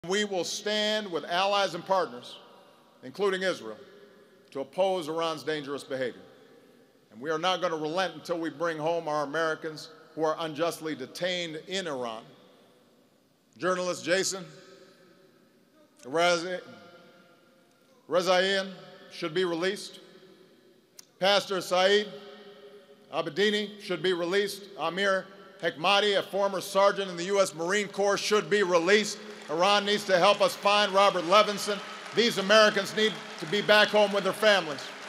We will stand with allies and partners, including Israel, to oppose Iran's dangerous behavior. And we are not going to relent until we bring home our Americans who are unjustly detained in Iran. Journalist Jason Rezaian should be released. Pastor Saeed Abedini should be released. Amir Hekmati, a former sergeant in the U.S. Marine Corps, should be released. Iran needs to help us find Robert Levinson. These Americans need to be back home with their families.